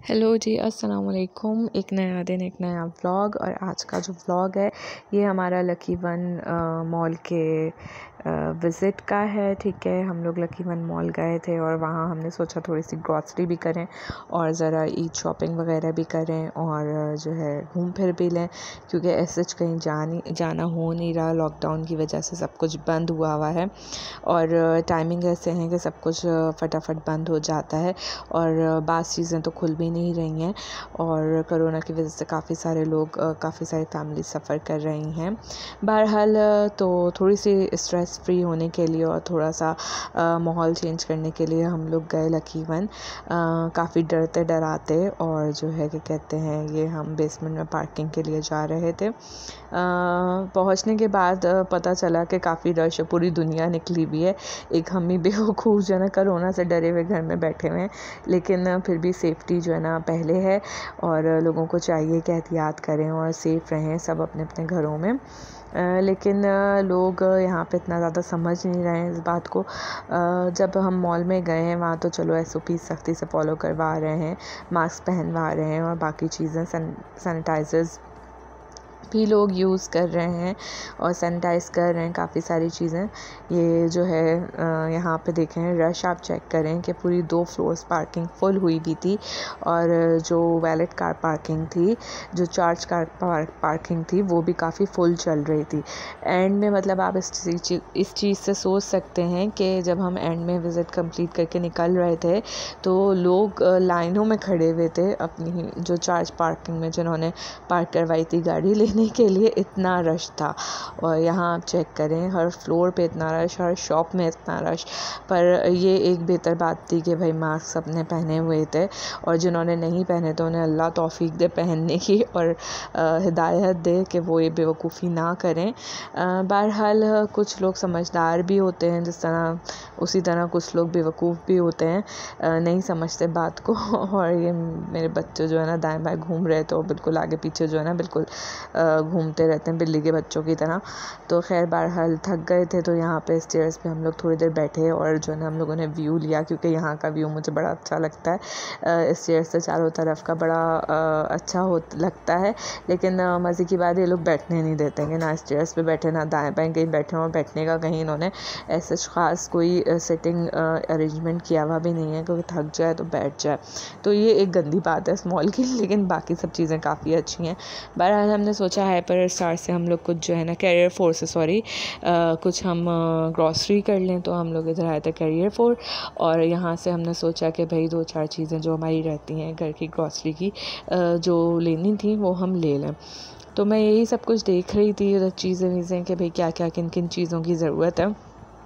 Hello जी, अस्सलाम वालेकुम। एक नया दिन, एक नया व्लॉग। और आज का जो व्लॉग है ये हमारा लकी वन मॉल के विज़िट का है। ठीक है, हम लोग लकी वन मॉल गए थे और वहाँ हमने सोचा थोड़ी सी ग्रॉसरी भी करें और ज़रा ईद शॉपिंग वगैरह भी करें और जो है घूम फिर भी लें, क्योंकि ऐसे कहीं जाना हो नहीं रहा। लॉकडाउन की वजह से सब कुछ बंद हुआ है और टाइमिंग ऐसे हैं कि सब कुछ फटाफट बंद हो जाता है और बाज़ चीज़ें तो खुल भी नहीं रही हैं और कोरोना की वजह से काफ़ी सारे लोग काफ़ी सारी फैमिली सफ़र कर रही हैं। बहरहाल तो थोड़ी सी स्ट्रेस फ्री होने के लिए और थोड़ा सा माहौल चेंज करने के लिए हम लोग गए लकी वन। काफ़ी डरते डराते और जो है कि कहते हैं ये हम बेसमेंट में पार्किंग के लिए जा रहे थे। पहुंचने के बाद पता चला कि काफ़ी रश है, पूरी दुनिया निकली हुई है। एक हम ही बेवकूफ़ जो है ना कोरोना से डरे हुए घर में बैठे हुए हैं, लेकिन फिर भी सेफ्टी जो है ना पहले है और लोगों को चाहिए कि एहतियात करें और सेफ़ रहें सब अपने अपने घरों में। लेकिन लोग यहाँ पे इतना ज़्यादा समझ नहीं रहे हैं इस बात को। जब हम मॉल में गए हैं वहाँ तो चलो SOP सख्ती से फॉलो करवा रहे हैं, मास्क पहनवा रहे हैं और बाकी चीज़ें सैनिटाइज़र्स भी लोग यूज़ कर रहे हैं और सैनिटाइज़ कर रहे हैं काफ़ी सारी चीज़ें। ये जो है यहाँ पे देखें रश आप चेक करें कि पूरी 2 फ्लोर्स पार्किंग फुल हुई हुई थी और जो वैलेट कार पार्किंग थी, जो चार्ज कार पार्किंग थी वो भी काफ़ी फुल चल रही थी। एंड में मतलब आप इस चीज़ से सोच सकते हैं कि जब हम एंड में विज़िट कंप्लीट करके निकल रहे थे तो लोग लाइनों में खड़े हुए थे अपनी जो चार्ज पार्किंग में जिन्होंने पार्क करवाई थी गाड़ी लेने के लिए। इतना रश था और यहाँ आप चेक करें हर फ्लोर पे इतना रश, हर शॉप में इतना रश। पर ये एक बेहतर बात थी कि भाई मास्क सबने पहने हुए थे और जिन्होंने नहीं पहने तो उन्हें अल्लाह तौफीक दे पहनने की और हिदायत दे कि वो ये बेवकूफ़ी ना करें। बहरहाल कुछ लोग समझदार भी होते हैं उसी तरह कुछ लोग बेवकूफ़ भी होते हैं, नहीं समझते बात को। और ये मेरे बच्चे जो है ना दाएं बाएं घूम रहे थे और बिल्कुल आगे पीछे जो है ना बिल्कुल घूमते रहते हैं बिल्ली के बच्चों की तरह। तो खैर बहरहाल थक गए थे तो यहाँ पे स्टेयर्स पे हम लोग थोड़ी देर बैठे और जो है ना हम लोगों ने व्यू लिया, क्योंकि यहाँ का व्यू मुझे बड़ा अच्छा लगता है। स्टेयर्स से चारों तरफ का बड़ा अच्छा लगता है, लेकिन मज़े की बात ये लोग बैठने नहीं देते हैं कि ना स्टेयर्स पे बैठे ना दाएं बाएं कहीं बैठे और बैठने का कहीं इन्होंने ऐसे ख़ास कोई सिटिंग अरेंजमेंट किया हुआ भी नहीं है, क्योंकि थक जाए तो बैठ जाए। तो ये एक गंदी बात है इस मॉल की, लेकिन बाकी सब चीज़ें काफ़ी अच्छी हैं। बहरहाल हमने सोचा हाइपर स्टार से हम लोग कुछ जो है ना कैरियर फोर से कुछ हम ग्रॉसरी कर लें, तो हम लोग इधर आए थे कैरियर फोर और यहाँ से हमने सोचा कि भाई 2-4 चीज़ें जो हमारी रहती हैं घर की ग्रॉसरी की जो लेनी थी वो हम ले लें। तो मैं यही सब कुछ देख रही थी उधर चीज़ें कि भाई क्या क्या किन किन चीज़ों की ज़रूरत है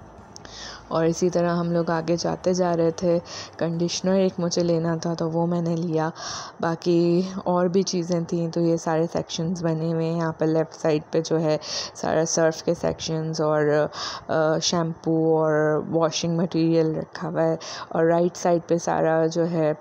और इसी तरह हम लोग आगे जाते जा रहे थे। कंडीशनर एक मुझे लेना था तो वो मैंने लिया, बाकी और भी चीज़ें थी। तो ये सारे सेक्शंस बने हुए हैं। यहाँ पर लेफ़्ट साइड पे जो है सारा सर्फ के सेक्शंस और शैम्पू और वॉशिंग मटेरियल रखा हुआ है और राइट साइड पे सारा जो है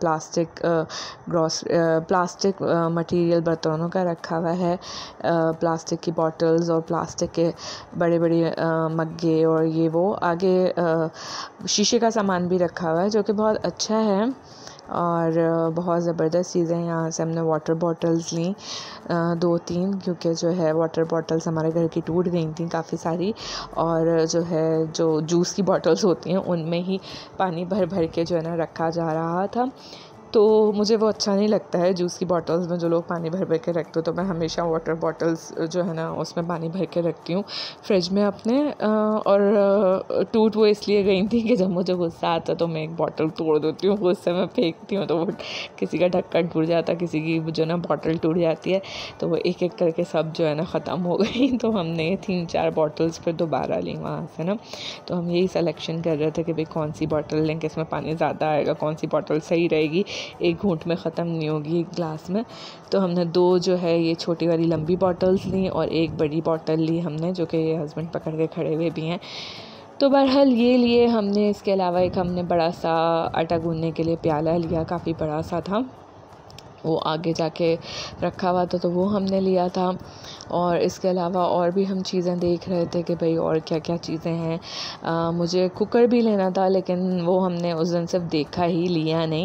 प्लास्टिक मटेरियल बर्तनों का रखा हुआ है, प्लास्टिक की बॉटल्स और प्लास्टिक के बड़े बड़े मग्गे और ये वो आगे शीशे का सामान भी रखा हुआ है जो कि बहुत अच्छा है और बहुत ज़बरदस्त चीज़ें हैं। यहाँ से हमने वाटर बॉटल्स ली 2-3, क्योंकि जो है वाटर बॉटल्स हमारे घर की टूट गई थी काफ़ी सारी और जो है जो जूस की बॉटल्स होती हैं उनमें ही पानी भर भर के जो है ना रखा जा रहा था। तो मुझे वो अच्छा नहीं लगता है जूस की बॉटल्स में जो लोग पानी भर भर के रखते हो, तो मैं हमेशा वाटर बॉटल्स जो है ना उसमें पानी भर के रखती हूँ फ्रिज में अपने। और टूट वो इसलिए गई थी कि जब मुझे गुस्सा आता तो मैं एक बॉटल तोड़ देती हूँ, गुस्से में फेंकती हूँ तो वो किसी का ढक्कन टूट जाता, किसी की जो ना बॉटल टूट जाती है, तो वो एक एक करके सब जो है ना ख़त्म हो गई। तो हमने 3-4 बॉटल्स फिर दोबारा ली वहाँ से ना। तो हम यही सिलेक्शन कर रहे थे कि भाई कौन सी बॉटल लें, किसमें पानी ज़्यादा आएगा, कौन सी बॉटल सही रहेगी, एक घूंट में ख़त्म नहीं होगी एक ग्लास में। तो हमने 2 जो है ये छोटी वाली लंबी बॉटल्स ली और एक बड़ी बॉटल ली हमने, जो कि ये हस्बैंड पकड़ के खड़े हुए भी हैं। तो बहरहाल ये लिए हमने। इसके अलावा एक हमने बड़ा सा आटा गूंदने के लिए प्याला लिया, काफ़ी बड़ा सा था, वो आगे जाके रखा हुआ था, तो वो हमने लिया था। और इसके अलावा और भी हम चीज़ें देख रहे थे कि भाई और क्या क्या चीज़ें हैं। मुझे कुकर भी लेना था, लेकिन वो हमने उस दिन सिर्फ देखा ही, लिया नहीं।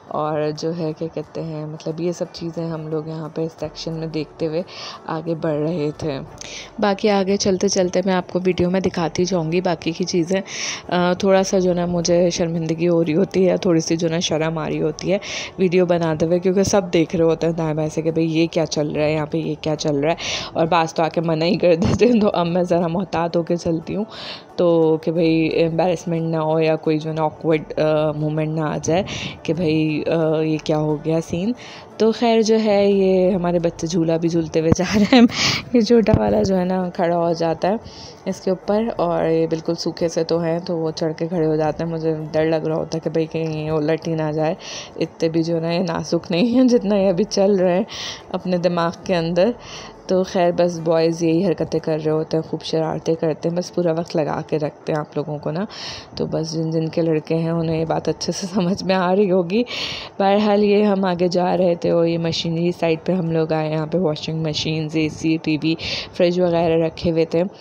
और जो है क्या कहते हैं, मतलब ये सब चीज़ें हम लोग यहाँ पे इस सेक्शन में देखते हुए आगे बढ़ रहे थे। बाकी आगे चलते चलते मैं आपको वीडियो में दिखाती जाऊँगी बाकी की चीज़ें। थोड़ा सा जो ना मुझे शर्मिंदगी हो रही होती है, थोड़ी सी जो ना शर्म आ रही होती है वीडियो बनाते हुए, क्योंकि सब देख रहे होते हैं दाएं बाएं से कि भाई ये क्या चल रहा है यहाँ पे, ये क्या चल रहा है। और बास तो आके मना ही कर देते हैं, तो अब मैं ज़रा मोहतात होकर चलती हूँ, तो कि भाई एम्बैरेसमेंट ना हो या कोई जो ना ऑकवर्ड मोमेंट ना आ जाए कि भाई ये क्या हो गया सीन। तो खैर जो है, ये हमारे बच्चे झूला भी झूलते हुए जा रहे हैं। ये छोटा वाला जो है ना खड़ा हो जाता है इसके ऊपर, और ये बिल्कुल सूखे से तो हैं, तो वो चढ़ के खड़े हो जाते हैं। मुझे डर लग रहा होता है कि भाई कहीं ये उलट ही ना जाए। इतने भी जो ना ये नाजुक नहीं हैं जितना ये अभी चल रहे हैं अपने दिमाग के अंदर। तो खैर बस बॉयज़ यही हरकतें कर रहे होते हैं, खूब शरारतें करते हैं, बस पूरा वक्त लगा के रखते हैं आप लोगों को ना। तो बस जिन जिन के लड़के हैं उन्हें ये बात अच्छे से समझ में आ रही होगी। बहरहाल ये हम आगे जा रहे थे और ये मशीनरी साइड पे हम लोग आए। यहाँ पे washing machines, AC, TV, fridge वगैरह रखे हुए थे,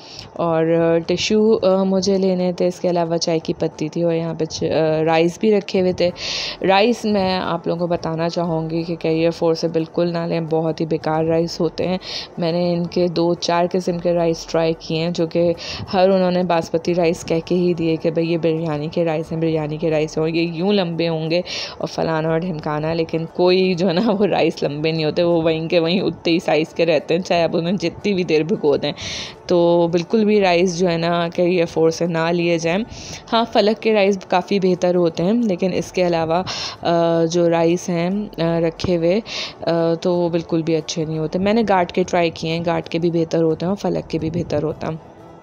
और टिश्यू मुझे लेने थे। इसके अलावा चाय की पत्ती थी, और यहाँ पे राइस भी रखे हुए थे। राइस मैं आप लोगों को बताना चाहूँगी कि कैरियर 4 से बिल्कुल ना लें, बहुत ही बेकार राइस होते हैं। मैंने इनके 2-4 किस्म के राइस ट्राई किए हैं, जो कि हर उन्होंने बासमती राइस कह के ही दिए कि भाई ये बिरयानी के राइस हैं, बिरयानी के राइस हैं, और ये यूँ लंबे होंगे और फलाना और ढिमकाना। लेकिन कोई जो है ना वो राइस लंबे नहीं होते, वो वहीं के वहीं उतने ही साइज़ के रहते हैं, चाहे आप उन्हें जितनी भी देर भिगो दें। तो बिल्कुल भी राइस जो है ना कैरियर 4 से ना लिए जाएँ। हाँ, फलक के राइस काफ़ी बेहतर होते हैं, लेकिन इसके अलावा जो राइस हैं रखे हुए तो वो बिल्कुल भी अच्छे नहीं होते। मैंने गाट के ट्राई किए हैं, गाट के भी बेहतर होते हैं और फलक के भी बेहतर होता है।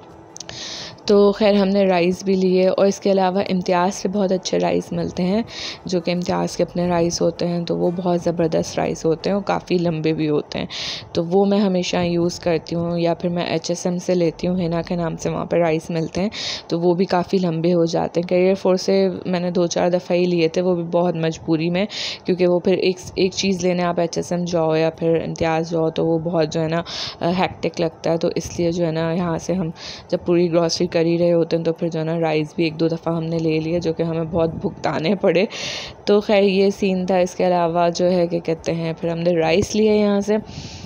तो खैर हमने राइस भी लिए, और इसके अलावा इम्तियाज़ से बहुत अच्छे राइस मिलते हैं, जो कि इम्तियाज़ के अपने राइस होते हैं। तो वो बहुत ज़बरदस्त राइस होते हैं और काफ़ी लंबे भी होते हैं, तो वो मैं हमेशा यूज़ करती हूँ। या फिर मैं HSM से लेती हूँ, हिना के नाम से वहाँ पर राइस मिलते हैं, तो वो भी काफ़ी लंबे हो जाते हैं। कैरियर 4 से मैंने 2-4 दफ़ा ही लिए थे, वो भी बहुत मजबूरी में, क्योंकि वो फिर एक चीज़ लेने आप HSM जाओ या फिर इम्तियाज़ जाओ तो वो बहुत जो है ना हैक्टिक लगता है। तो इसलिए जो है ना यहाँ से हम जब पूरी ग्रॉसरी कर ही रहे होते हैं, तो फिर जो है ना राइस भी 1-2 दफ़ा हमने ले लिए, जो कि हमें बहुत भुगताने पड़े। तो खैर ये सीन था। इसके अलावा जो है क्या कहते हैं, फिर हमने राइस लिए यहाँ से,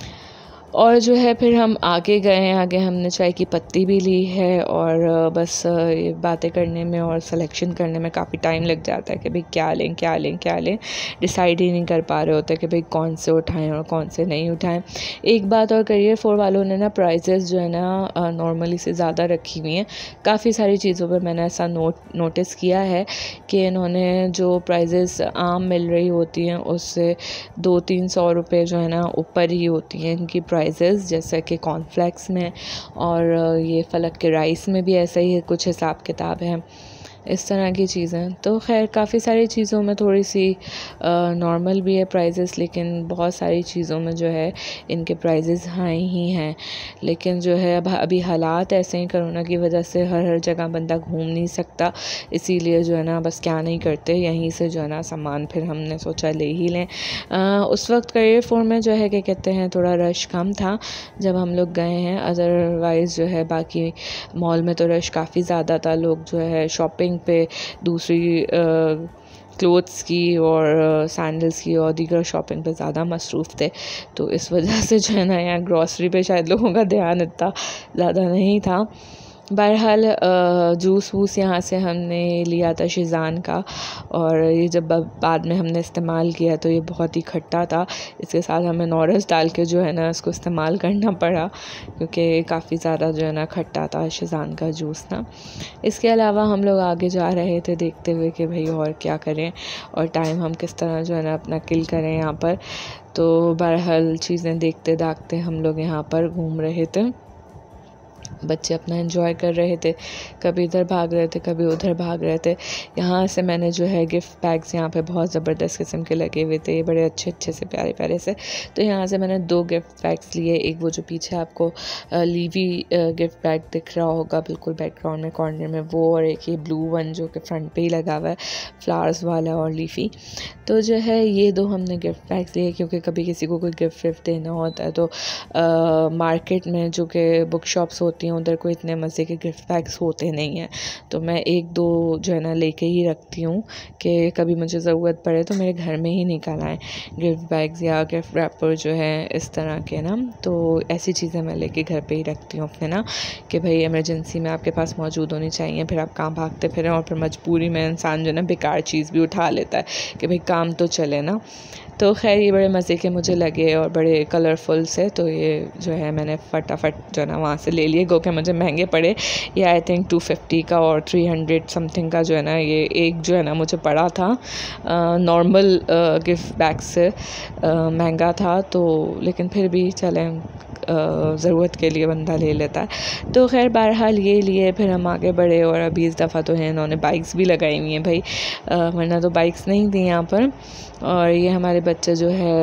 और जो है फिर हम आगे गए हैं। आगे हमने चाय की पत्ती भी ली है, और बस ये बातें करने में और सिलेक्शन करने में काफ़ी टाइम लग जाता है कि भाई क्या लें क्या लें क्या लें, डिसाइड ही नहीं कर पा रहे होते कि भाई कौन से उठाएं और कौन से नहीं उठाएं। एक बात और, कैरियर 4 वालों ने ना प्राइसेस जो है ना नॉर्मली से ज़्यादा रखी हुई हैं। काफ़ी सारी चीज़ों पर मैंने ऐसा नोटिस किया है कि इन्होंने जो प्राइसेस आम मिल रही होती हैं उससे 200-300 रुपये जो है ना ऊपर ही होती हैं इनकी प्राइसेस, जैसे कि कॉर्नफ्लेक्स में, और ये फलक के राइस में भी ऐसा ही कुछ हिसाब किताब है, इस तरह की चीज़ें। तो खैर काफ़ी सारी चीज़ों में थोड़ी सी नॉर्मल भी है प्राइसेस, लेकिन बहुत सारी चीज़ों में जो है इनके प्राइसेस हाई ही हैं। लेकिन जो है अब अभी हालात ऐसे हैं, कोरोना की वजह से हर जगह बंदा घूम नहीं सकता, इसीलिए जो है ना बस क्या नहीं करते, यहीं से जो है ना सामान फिर हमने सोचा ले ही लें। उस वक्त कैरियर 4 में जो है क्या कहते हैं थोड़ा रश कम था जब हम लोग गए हैं, अदरवाइज़ जो है बाकी मॉल में तो रश काफ़ी ज़्यादा था। लोग जो है शॉपिंग पे, दूसरी क्लोथ्स की और सैंडल्स की और दीगर शॉपिंग पे ज़्यादा मसरूफ़ थे। तो इस वजह से जो है ना यहाँ ग्रॉसरी पे शायद लोगों का ध्यान इतना ज़्यादा नहीं था। बहरहाल जूस वूस यहाँ से हमने लिया था शीज़ान का, और ये जब बाद में हमने इस्तेमाल किया तो ये बहुत ही खट्टा था। इसके साथ हमें नॉरस डाल के जो है ना इसको इस्तेमाल करना पड़ा, क्योंकि काफ़ी ज़्यादा जो है ना खट्टा था शीज़ान का जूस ना। इसके अलावा हम लोग आगे जा रहे थे देखते हुए कि भाई और क्या करें और टाइम हम किस तरह जो है ना अपना किल करें यहाँ पर। तो बहरहाल चीज़ें देखते दाखते हम लोग यहाँ पर घूम रहे थे। बच्चे अपना एंजॉय कर रहे थे, कभी इधर भाग रहे थे, कभी उधर भाग रहे थे। यहाँ से मैंने जो है गिफ्ट बैग्स यहाँ पे बहुत ज़बरदस्त किस्म के लगे हुए थे, बड़े अच्छे अच्छे से प्यारे प्यारे से। तो यहाँ से मैंने 2 गिफ्ट बैग्स लिए। एक वो जो पीछे आपको लीवी गिफ्ट बैग दिख रहा होगा बिल्कुल बैकग्राउंड में कॉर्नर में, वो, और एक ये ब्लू वन जो कि फ्रंट पे ही लगा हुआ है, फ्लावर्स वाला और लीफी। तो जो है ये 2 हमने गिफ्ट बैग्स लिए, क्योंकि कभी किसी को कोई गिफ्ट विफ्ट देना होता है तो मार्केट में जो कि बुक शॉप्स होती हैं उधर कोई इतने मज़े के गिफ्ट बैग्स होते नहीं हैं। तो मैं 1-2 जो है ना लेके ही रखती हूँ कि कभी मुझे ज़रूरत पड़े तो मेरे घर में ही निकल आएँ गिफ्ट बैग्स या गिफ्ट रैपर जो है इस तरह के ना। तो ऐसी चीज़ें मैं लेके घर पे ही रखती हूँ अपने ना, कि भाई इमरजेंसी में आपके पास मौजूद होनी चाहिए। फिर आप कहाँ भागते फिरें और फिर मजबूरी में इंसान जो है ना बेकार चीज़ भी उठा लेता है कि भाई काम तो चले ना। तो खैर ये बड़े मज़े के मुझे लगे और बड़े कलरफुल से, तो ये जो है मैंने फटाफट जो है ना वहाँ से ले लिए। गो के मुझे महंगे पड़े, ये आई थिंक 250 का और 300 समथिंग का जो है ना ये एक जो है ना मुझे पड़ा था। नॉर्मल गिफ्ट बैग से महंगा था, तो लेकिन फिर भी चलें, ज़रूरत के लिए बंदा ले लेता है। तो खैर बहरहाल ये लिए, फिर हम आगे बढ़े और अभी इस दफ़ा तो है इन्होंने बाइक्स भी लगाई हुई हैं भाई, वरना तो बाइक्स नहीं थी यहाँ पर। और ये हमारे बच्चे जो है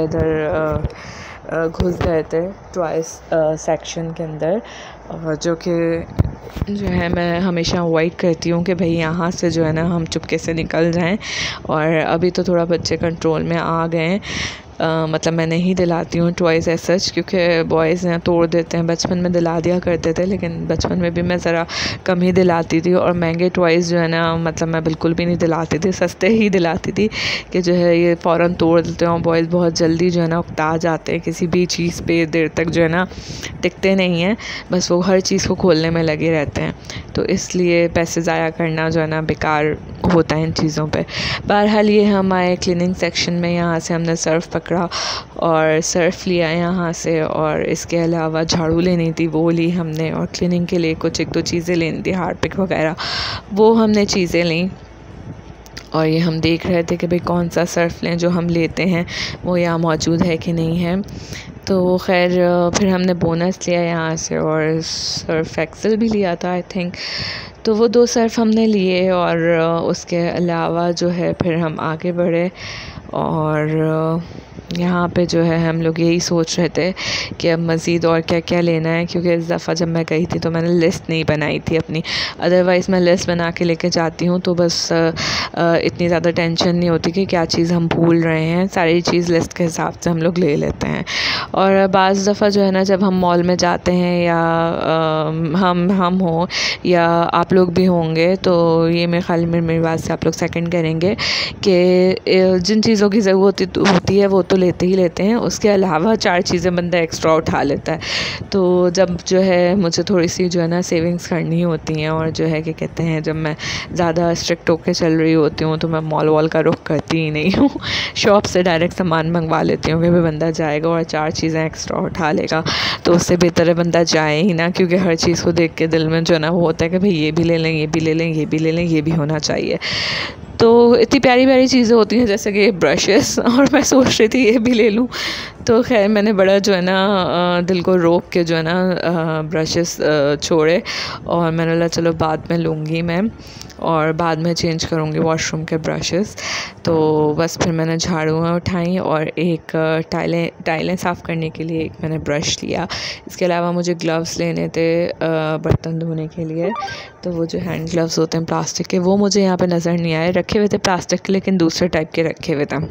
इधर घुस गए थे टॉयज़ सेक्शन के अंदर, और जो कि जो है मैं हमेशा अवॉइड करती हूँ कि भाई यहाँ से जो है ना हम चुपके से निकल जाएं। और अभी तो थोड़ा बच्चे कंट्रोल में आ गए हैं, मतलब मैं नहीं दिलाती हूँ टॉयज़ एज सच, क्योंकि बॉयज़ हैं तोड़ देते हैं। बचपन में दिला दिया करते थे, लेकिन बचपन में भी मैं ज़रा कम ही दिलाती थी, और महंगे टॉयज़ जो है ना मतलब मैं बिल्कुल भी नहीं दिलाती थी, सस्ते ही दिलाती थी कि जो है ये फ़ौरन तोड़ देते हैं। और बॉयज़ बहुत जल्दी जो है ना उकता जाते हैं, किसी भी चीज़ पे देर तक जो है ना टिकते नहीं हैं, बस वो हर चीज़ को खोलने में लगे रहते हैं। तो इसलिए पैसे ज़ाया करना जो है ना बेकार होता है इन चीज़ों पे। बहरहाल ये हम आए क्लीनिंग सेक्शन में, यहाँ से हमने सर्फ़ पकड़ा और सर्फ़ लिया यहाँ से, और इसके अलावा झाड़ू लेनी थी वो ली हमने, और क्लीनिंग के लिए कुछ 1-2 चीज़ें लेनी थी, हार्पिक वगैरह, वो हमने चीज़ें लीं। और ये हम देख रहे थे कि भाई कौन सा सर्फ़ लें, जो हम लेते हैं वो यहाँ मौजूद है कि नहीं है। तो खैर फिर हमने बोनस लिया यहाँ से, और सर्फ़ एक्सेल भी लिया था आई थिंक। तो वो 2 सर्फ़ हमने लिए, और उसके अलावा जो है फिर हम आगे बढ़े। और यहाँ पे जो है हम लोग यही सोच रहे थे कि अब मज़ीद और क्या क्या लेना है, क्योंकि इस दफ़ा जब मैं गई थी तो मैंने लिस्ट नहीं बनाई थी अपनी। अदरवाइज़ मैं लिस्ट बना के लेके जाती हूँ तो बस इतनी ज़्यादा टेंशन नहीं होती कि क्या चीज़ हम भूल रहे हैं, सारी चीज़ लिस्ट के हिसाब से हम लोग ले लेते हैं। और बाज़ दफ़ा जो है ना जब हम मॉल में जाते हैं, या हम हों या आप लोग भी होंगे, तो ये मेरे ख्याल में मेरी बात से आप लोग सेकंड करेंगे कि जिन चीज़ों की ज़रूरत होती है वो तो लेते ही लेते हैं, उसके अलावा 4 चीज़ें बंदा एक्स्ट्रा उठा लेता है। तो जब जो है मुझे थोड़ी सी जो है ना सेविंग्स करनी होती हैं, और जो है कि कहते हैं जब मैं ज़्यादा स्ट्रिक्ट होकर चल रही होती हूँ तो मैं मॉल वॉल का रुख करती ही नहीं हूँ, शॉप से डायरेक्ट सामान मंगवा लेती हूँ कि भाई बंदा जाएगा और 4 चीज़ें एक्स्ट्रा उठा लेगा, तो उससे बेहतर है बंदा जाए ही ना, क्योंकि हर चीज़ को देख के दिल में जो है ना वो होता है कि भाई ये भी ले लें, ये भी ले लें, ये भी ले लें, ये भी होना चाहिए। तो इतनी प्यारी प्यारी चीज़ें होती हैं जैसे कि ब्रशेस, और मैं सोच रही थी ये भी ले लूँ। तो खैर मैंने बड़ा जो है ना दिल को रोक के जो है ना ब्रशेस छोड़े, और मैंने बोला चलो बाद में लूँगी मैं, और बाद में चेंज करूँगी वॉशरूम के ब्रशेस। तो बस फिर मैंने झाड़ुआँ उठाई, और एक टाइलें साफ़ करने के लिए एक मैंने ब्रश लिया। इसके अलावा मुझे ग्लव्स लेने थे बर्तन धोने के लिए, तो वो जो हैंड ग्लव्स होते हैं प्लास्टिक के, वो मुझे यहाँ पे नज़र नहीं आए, रखे हुए थे प्लास्टिक के लेकिन दूसरे टाइप के रखे हुए थे।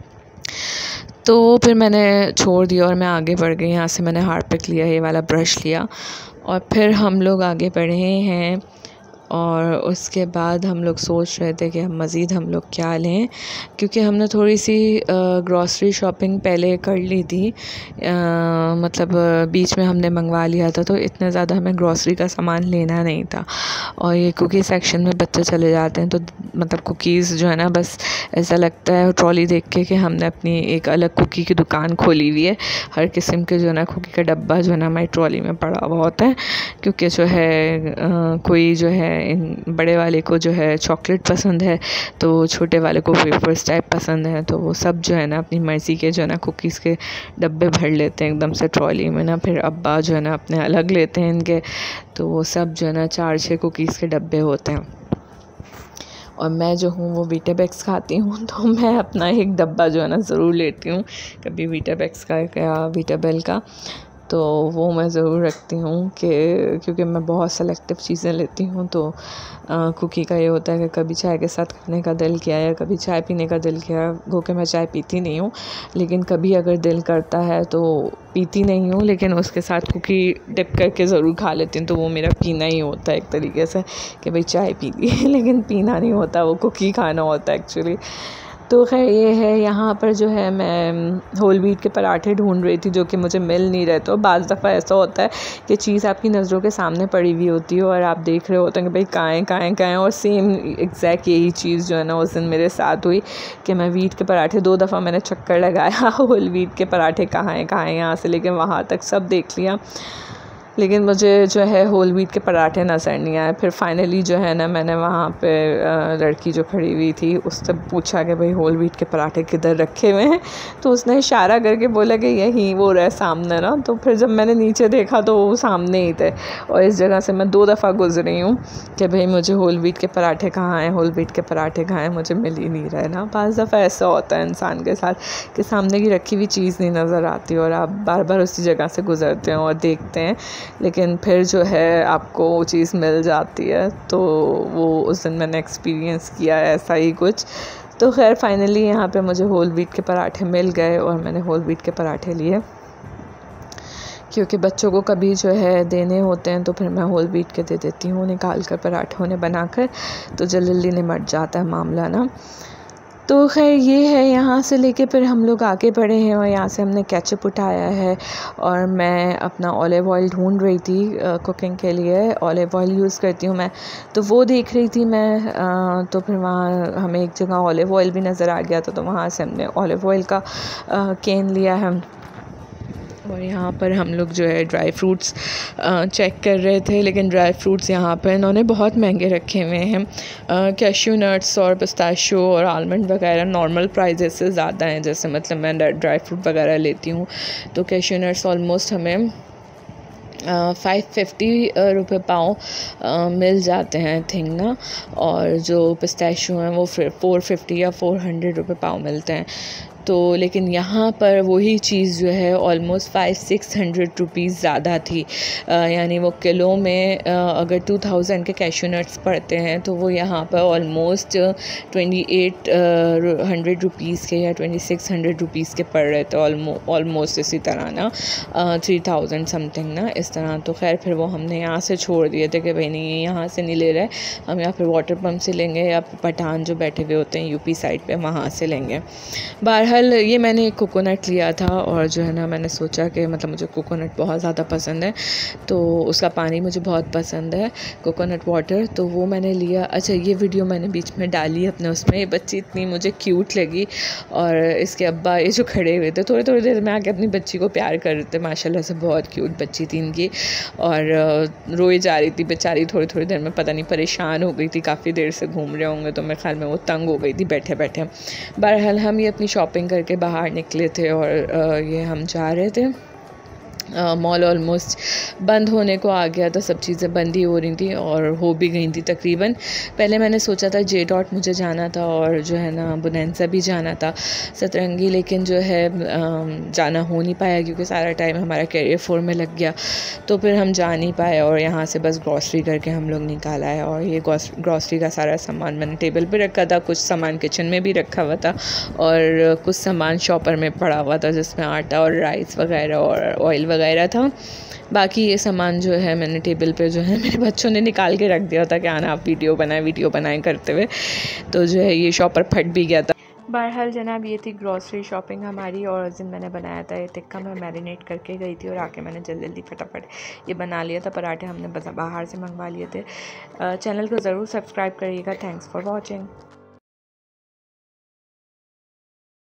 तो फिर मैंने छोड़ दिया और मैं आगे बढ़ गई। यहाँ से मैंने हार्पिक लिया, ये वाला ब्रश लिया, और फिर हम लोग आगे बढ़े हैं। और उसके बाद हम लोग सोच रहे थे कि मज़ीद हम लोग क्या लें, क्योंकि हमने थोड़ी सी ग्रॉसरी शॉपिंग पहले कर ली थी, मतलब बीच में हमने मंगवा लिया था, तो इतना ज़्यादा हमें ग्रॉसरी का सामान लेना नहीं था। और ये कुकी सेक्शन में बच्चे चले जाते हैं तो मतलब कुकीज़ जो है ना बस ऐसा लगता है ट्रॉली देख के कि हमने अपनी एक अलग कुकी की दुकान खोली हुई है। हर किस्म के जो है ना कुकी का डब्बा जो है ना हमारी ट्रॉली में पड़ा हुआ होता है, क्योंकि जो है कोई जो है इन बड़े वाले को जो है चॉकलेट पसंद है, तो छोटे वाले को वेफर्स टाइप पसंद है। तो वो सब जो है ना अपनी मर्ज़ी के जो है ना कुकीज़ के डब्बे भर लेते हैं एकदम से ट्रॉली में ना। फिर अब्बा जो है ना अपने अलग लेते हैं इनके, तो वो सब जो है ना 4-6 कुकीज़ के डब्बे होते हैं। और मैं जो हूँ वो वीटाबैक्स खाती हूँ, तो मैं अपना एक डब्बा जो है ना ज़रूर लेती हूँ, कभी वीटाबैक्स का या वीटाबेल का, तो वो मैं ज़रूर रखती हूँ कि क्योंकि मैं बहुत सेलेक्टिव चीज़ें लेती हूँ। तो कुकी का ये होता है कि कभी चाय के साथ खाने का दिल किया या कभी चाय पीने का दिल किया, गो के मैं चाय पीती नहीं हूँ, लेकिन कभी अगर दिल करता है तो पीती नहीं हूँ, लेकिन उसके साथ कुकी डिप करके ज़रूर खा लेती हूँ। तो वो मेरा पीना ही होता है एक तरीके से कि भाई चाय पी ली लेकिन पीना नहीं होता, वो कुकी खाना होता है एक्चुअली। तो खैर ये है, यहाँ पर जो है मैं होल व्हीट के पराठे ढूंढ रही थी जो कि मुझे मिल नहीं रहे। तो बाज़ दफ़ा ऐसा होता है कि चीज़ आपकी नज़रों के सामने पड़ी हुई होती है और आप देख रहे होते हैं कि भाई कहाँ है। और सेम एग्जैक्ट यही चीज़ जो है ना उस दिन मेरे साथ हुई कि मैं व्हीट के पराठे 2 दफ़ा मैंने चक्कर लगाया होल व्हीट के पराठे कहाँ हैं यहाँ से लेके वहाँ तक सब देख लिया, लेकिन मुझे जो है होल व्हीट के पराठे नज़र नहीं आए। फिर फाइनली जो है ना मैंने वहाँ पे लड़की जो खड़ी हुई थी उससे पूछा कि भाई होल व्हीट के पराठे किधर रखे हुए हैं, तो उसने इशारा करके बोला कि यहीं वो रहे सामने ना। तो फिर जब मैंने नीचे देखा तो वो सामने ही थे, और इस जगह से मैं 2 दफ़ा गुजरी हूँ कि भाई मुझे होल व्हीट के पराठे कहाँ हैं, होल व्हीट के पराठे कहाँ हैं, मुझे मिल ही नहीं रहे ना। बाज़ दफ़ा ऐसा होता है इंसान के साथ कि सामने की रखी हुई चीज़ नहीं नज़र आती और आप बार बार उसी जगह से गुज़रते हैं और देखते हैं, लेकिन फिर जो है आपको वो चीज़ मिल जाती है। तो वो उस दिन मैंने एक्सपीरियंस किया है ऐसा ही कुछ। तो खैर फाइनली यहाँ पे मुझे होल व्हीट के पराठे मिल गए और मैंने होल व्हीट के पराठे लिए, क्योंकि बच्चों को कभी जो है देने होते हैं तो फिर मैं होल व्हीट के दे देती हूँ निकाल कर पराठे उन्हें बनाकर, तो जल्दी निमट जाता है मामला ना। तो खैर ये है, यहाँ से लेके फिर हम लोग आगे बढ़े हैं और यहाँ से हमने केचप उठाया है और मैं अपना ऑलिव ऑयल ढूंढ रही थी कुकिंग के लिए। ऑलिव ऑयल यूज़ करती हूँ मैं, तो वो देख रही थी मैं। तो फिर वहाँ हमें एक जगह ऑलिव ऑयल भी नज़र आ गया था, तो वहाँ से हमने ऑलिव ऑयल का कैन लिया है। और यहाँ पर हम लोग जो है ड्राई फ्रूट्स चेक कर रहे थे, लेकिन ड्राई फ्रूट्स यहाँ पर इन्होंने बहुत महंगे रखे हुए हैं। कैश्यू नट्स और पिस्ताशियो और आलमंड वगैरह नॉर्मल प्राइजेस से ज़्यादा हैं। जैसे मतलब मैं ड्राई फ्रूट वगैरह लेती हूँ तो कैश्यू नट्स ऑलमोस्ट हमें 550 रुपये पाव मिल जाते हैं आई थिंक ना, और जो पिस्ताशियो हैं वो फिर 450 या 400 रुपये पाव मिलते हैं। तो लेकिन यहाँ पर वही चीज़ जो है ऑलमोस्ट 500-600 रुपीज़ ज़्यादा थी। यानी वो किलो में अगर 2000 के कैश्यू नट्स पड़ते हैं तो वो यहाँ पर ऑलमोस्ट 2800 रुपीज़ के या 2600 रुपीज़ के पड़ रहे थे ऑलमोस्ट इसी तरह ना 3000 समथिंग ना इस तरह। तो खैर फिर वो हमने यहाँ से छोड़ दिए थे कि भाई नहीं यहाँ से नहीं ले रहे, हम या फिर वाटर पम्प से लेंगे या पठान जो बैठे हुए होते हैं यूपी साइड पे वहाँ से लेंगे। बहरहाल ये मैंने एक कोकोनट लिया था और जो है ना मैंने सोचा कि मतलब मुझे कोकोनट बहुत ज़्यादा पसंद है, तो उसका पानी मुझे बहुत पसंद है कोकोनट वाटर, तो वो मैंने लिया। अच्छा ये वीडियो मैंने बीच में डाली अपने उसमें, ये बच्ची इतनी मुझे क्यूट लगी और इसके अब्बा ये जो खड़े हुए थे थोड़ी थोड़ी देर में आके अपनी बच्ची को प्यार कर रहे थे। माशाल्लाह से बहुत क्यूट बच्ची थी इनकी, और रोई जा रही थी बेचारी, थोड़ी थोड़ी देर में पता नहीं परेशान हो गई थी, काफ़ी देर से घूम रहे होंगे तो मेरे ख्याल में वो तंग हो गई थी बैठे बैठे। बहरहाल हम ये अपनी शॉपिंग करके बाहर निकले थे और ये हम जा रहे थे। मॉल ऑलमोस्ट बंद होने को आ गया था, सब चीज़ें बंद ही हो रही थी और हो भी गई थी तकरीबन। पहले मैंने सोचा था जे डॉट मुझे जाना था और जो है ना बुनैंसा भी जाना था सतरंगी, लेकिन जो है जाना हो नहीं पाया क्योंकि सारा टाइम हमारा कैरियर 4 में लग गया, तो फिर हम जा नहीं पाए। और यहाँ से बस ग्रॉसरी करके हम लोग निकाल आए और ये ग्रॉसरी का सारा सामान मैंने टेबल पे रखा था, कुछ सामान किचन में भी रखा हुआ था और कुछ सामान शॉपर में पड़ा हुआ था जिसमें आटा और राइस वगैरह और ऑयल वगैरह था। बाकी ये सामान जो है मैंने टेबल पे जो है मेरे बच्चों ने निकाल के रख दिया था कि आना आप वीडियो बनाएं करते हुए, तो जो है ये शॉपर फट भी गया था। बहरहाल जनाब ये थी ग्रॉसरी शॉपिंग हमारी, और उस दिन मैंने बनाया था ये टिक्का, मैं मैरिनेट करके गई थी और आके मैंने जल्दी फटाफट ये बना लिया था। पराठे हमने बाहर से मंगवा लिए थे। चैनल को ज़रूर सब्सक्राइब करिएगा। Thanks for watching.